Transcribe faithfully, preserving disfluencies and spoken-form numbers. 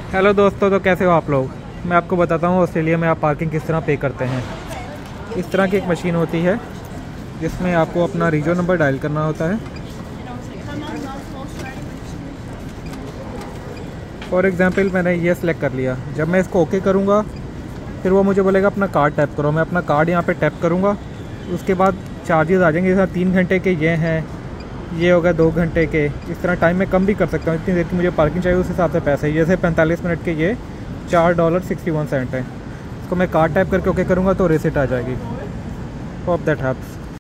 Hello दोस्तों, तो कैसे हो आप लोग। मैं आपको बताता हूँ ऑस्ट्रेलिया में आप पार्किंग किस तरह पे करते हैं। इस तरह की एक मशीन होती है जिसमें आपको अपना रीजन नंबर डायल करना होता है। फॉर एग्ज़ाम्पल मैंने ये सिलेक्ट कर लिया। जब मैं इसको ओके करूँगा फिर वो मुझे बोलेगा अपना कार्ड टैप करो। मैं अपना कार्ड यहाँ पे टैप करूँगा। उसके बाद चार्जेस आ जाएंगे। जैसा तीन घंटे के ये हैं, ये होगा दो घंटे के। इस तरह टाइम में कम भी कर सकता हूँ, इतनी देर की मुझे पार्किंग चाहिए उस हिसाब से पैसे। जैसे पैंतालीस मिनट के ये चार डॉलर सिक्सटी वन सेंट है। इसको मैं कार्ड टाइप करके ओके करूँगा तो रेसिट आ जाएगी। Hope that helps.